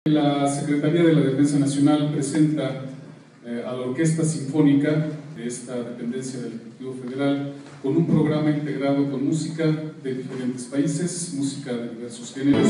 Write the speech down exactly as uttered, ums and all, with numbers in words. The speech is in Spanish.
La Secretaría de la Defensa Nacional presenta eh, a la Orquesta Sinfónica de esta dependencia del Ejecutivo Federal con un programa integrado con música de diferentes países, música de diversos géneros.